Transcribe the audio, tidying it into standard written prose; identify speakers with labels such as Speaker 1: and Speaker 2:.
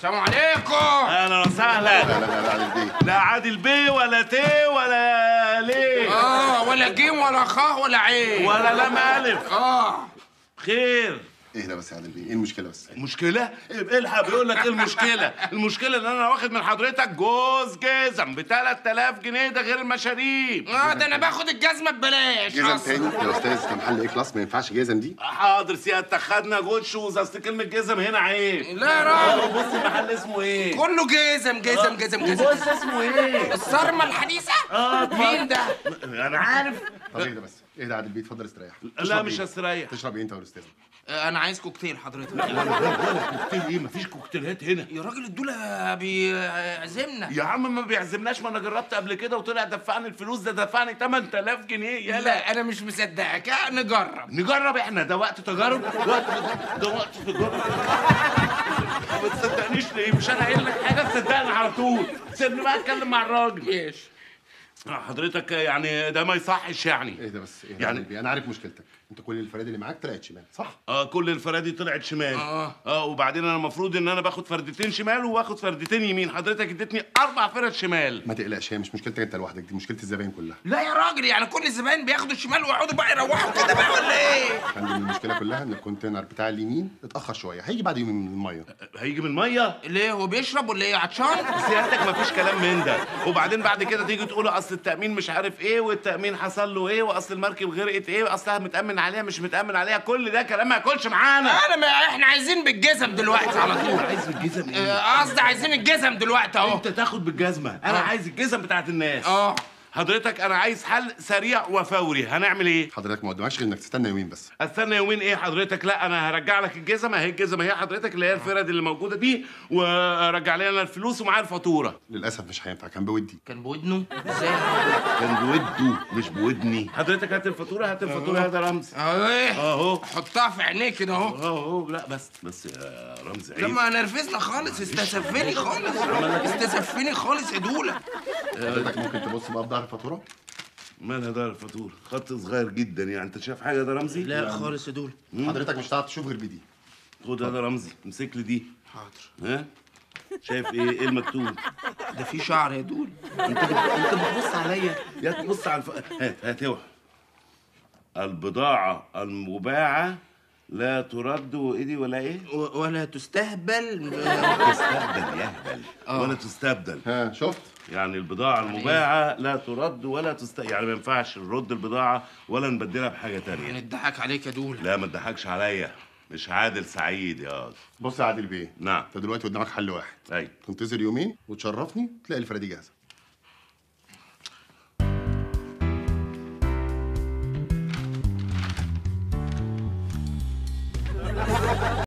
Speaker 1: السلام عليكم.
Speaker 2: اهلا وسهلا.
Speaker 3: لا عادل بيه.
Speaker 2: لا عادل بيه ولا تي ولا ليه.
Speaker 1: ولا جيم ولا خ ولا عين
Speaker 2: ولا لام الف. خير.
Speaker 3: ايه ده بس يا عادل بيه، ايه المشكله بس؟
Speaker 2: مشكلة؟ الحق بيقول لك ايه المشكلة؟ المشكلة ان انا واخد من حضرتك جوز جزم ب 3000 جنيه ده غير المشاريب.
Speaker 1: ده انا باخد الجزمة ببلاش.
Speaker 3: جزم تاني يا استاذ؟ ده محل ايه كلاس، ما ينفعش جزم دي.
Speaker 2: حاضر سيادتك، خدنا جود شوز، اصل كلمة جزم هنا عيب.
Speaker 1: لا يا راجل.
Speaker 2: بص المحل اسمه ايه؟
Speaker 1: كله جزم جزم جزم جزم.
Speaker 2: بص اسمه ايه؟
Speaker 1: الصرمة الحديثة؟ مين ده؟
Speaker 2: انا عارف.
Speaker 3: طب ايه ده بس؟ ايه ده يا عادل بيه؟ اتفضل استريح.
Speaker 2: لا مش هستريح.
Speaker 3: تشرب ايه انت والاستاذ؟
Speaker 1: انا عايز كوكتيل حضرتك.
Speaker 2: ولا كوكتيل ايه؟ مفيش كوكتيلات هنا
Speaker 1: يا راجل الدولة بيعزمنا.
Speaker 2: يا عم. ما بيعزمناش، ما انا جربت قبل كده وطلع دفعني الفلوس، ده دفعني 8000 جنيه. يلا
Speaker 1: لا انا مش مصدقك. نجرب.
Speaker 2: نجرب احنا، ده وقت تجارب. ده وقت تجارب. ما تصدقنيش ليه؟ مش انا قايل لك حاجه تصدقني على طول. سيبني بقى اتكلم مع الراجل.
Speaker 1: ماشي.
Speaker 2: حضرتك يعني ده ما يصحش يعني.
Speaker 3: ايه ده بس؟ ايه
Speaker 2: يعني
Speaker 3: يعني انا عارف مشكلتك، انت كل الفراد اللي معاك طلعت شمال صح؟
Speaker 2: كل الفرادي طلعت شمال. وبعدين انا المفروض ان انا باخد فردتين شمال وباخد فردتين يمين، حضرتك اديتني 4 فرد شمال.
Speaker 3: ما تقلقش، هي مش مشكلتك انت لوحدك، دي مشكله الزباين كلها.
Speaker 1: لا يا راجل، يعني كل الزباين بياخدوا الشمال ويقعدوا بقى يروحوا كده بقى ولا ايه؟
Speaker 3: يا فندم المشكله كلها ان الكونتينر بتاع اليمين اتاخر شويه، هيجي بعد يومين من الميه.
Speaker 2: هيجي من الميه؟
Speaker 1: ليه هو بيشرب ولا ايه؟ عطشان؟
Speaker 2: سيادتك مفيش كلام من ده. وبعدين بعد كده تيجي تقول اصل التامين مش عارف ايه، والتامين حصل له ايه، واصل المركب غرقت ايه، واصلها متامن عليها مش متامن عليها. كل ده كلام ما ياكلش معانا.
Speaker 1: احنا عايزين بالجزم دلوقتي على طول.
Speaker 2: عايز بالجزم ايه؟
Speaker 1: قصدي عايزين الجزم دلوقتي اهو.
Speaker 2: انت تاخد بالجزمه، انا عايز الجزم بتاعت الناس. حضرتك انا عايز حل سريع وفوري، هنعمل ايه؟
Speaker 3: حضرتك ما قدامكش غير انك تستنى يومين بس.
Speaker 2: استنى يومين ايه حضرتك؟ لا انا هرجع لك الجزمه اهي، الجزمه هي حضرتك اللي هي الفرد اللي موجوده دي، ورجع لي انا الفلوس ومعايا الفاتوره.
Speaker 3: للاسف مش هينفع، كان بودي.
Speaker 1: كان بودنه؟ ازاي؟
Speaker 2: كان بوده مش بودني. حضرتك هات الفاتوره، هات الفاتوره يا رمزي. اهو
Speaker 1: حطها في عينيك كده اهو.
Speaker 2: اهو. لا بس يا رمزي عيب.
Speaker 1: لما نرفزنا خالص، استسفني خالص، استسفني خالص يا دوله.
Speaker 3: حضرتك ممكن تبص بقى في ظهر الفاتوره؟
Speaker 2: مالها ده الفاتوره؟ خط صغير جدا يعني، انت شايف حاجه ده رمزي؟
Speaker 1: لا خالص يا دوله.
Speaker 3: حضرتك مش هتعرف تشوف غير بدي.
Speaker 2: خد هذا رمزي، امسك لي دي.
Speaker 1: حاضر.
Speaker 2: ها؟ شايف ايه المكتوب؟
Speaker 1: ده في شعر يا دوله.
Speaker 2: انت بتبص عليا يا تبص على هات اوعى. البضاعه المباعه لا ترد وايدي ولا ايه؟
Speaker 1: ولا تستهبل.
Speaker 2: تستبدل يهبل. ولا تستبدل.
Speaker 3: ها شفت؟
Speaker 2: يعني البضاعة المباعة لا ترد ولا يعني ما ينفعش نرد البضاعة ولا نبدلها بحاجة تانية.
Speaker 1: نضحك عليك يا دوله.
Speaker 2: لا ما تضحكش عليا، مش عادل سعيد يا
Speaker 3: بص يا عادل بيه.
Speaker 2: نعم.
Speaker 3: انت دلوقتي قدامك حل واحد.
Speaker 2: ايوه.
Speaker 3: تنتظر يومين وتشرفني تلاقي الفرادي جاهزه.